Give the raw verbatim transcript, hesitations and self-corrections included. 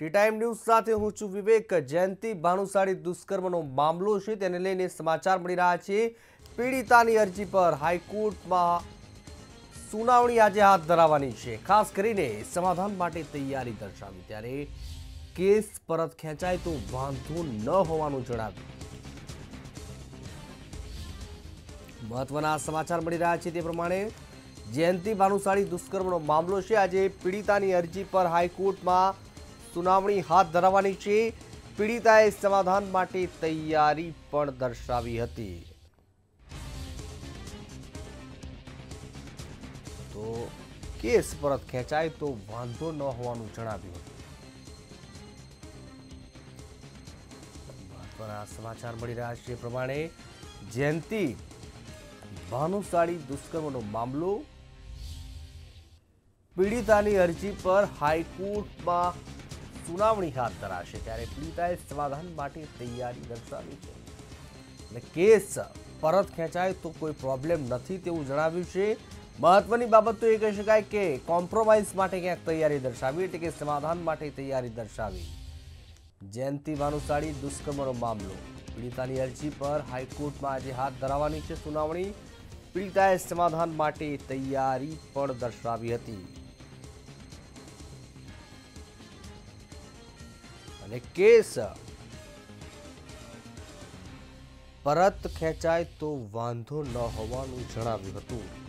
T time news સાથે હું છું વિવેક। જયંતિ ભાનુશાળી દુષ્કર્મનો મામલો છે તેને લઈને સમાચાર મળી રહ્યા છે। પીડિતાની અરજી પર હાઈકોર્ટમાં સુનાવણી આજે હાથ ધરાવવાની છે। ખાસ કરીને સમાધાન માટે તૈયારી દર્શાવી ત્યારે કેસ પરત ખેંચાય તો વાંધો ન હોવાનું જણાવ્યું। મહત્વના સમાચાર મળી રહ્યા છે તે પ્રમાણે જયંતિ ભાનુશાળી દુષ્કર્મનો મામલો છે। આજે પીડિતાની અરજી પર હાઈકોર્ટમાં સુનાવણી હાથ ધરાવવાની છે। પીડિતાએ સમાધાન માટે તૈયારી પણ દર્શાવી હતી। તો કેસ પરત ખેંચાય તો વાંધો ન હોવાનું જણાવ્યું હતું। મહત્વના સમાચાર મળી રહ્યા છે પ્રમાણે જયંતિ ભાનુશાળી દુષ્કર્મનો મામલો પીડિતાની અરજી પર હાઈકોર્ટમાં સુનાવણી હાથ ધરાશે ત્યારે પીડિતાએ સમાધાન માટે તૈયારી દર્શાવી છે અને કેસ પરત ખેંચાય તો કોઈ પ્રોબ્લેમ નથી તેવું જણાવ્યું છે। મહત્વની બાબત તો એ કહી શકાય કે કોમ્પ્રોમાઇઝ માટે ક્યાંક તૈયારી દર્શાવી એટલે કે સમાધાન માટે તૈયારી દર્શાવી। જયંતિ ભાનુશાળી દુષ્કર્મનો મામલો પીડિતાની અરજી પર હાઈકોર્ટમાં આજે હાથ ધરાવવાની છે સુનાવણી। પીડિતાએ સમાધાન માટે તૈયારી પણ દર્શાવી હતી અને કેસ પરત ખેંચાય તો વાંધો ન હોવાનું જણાવ્યું હતું।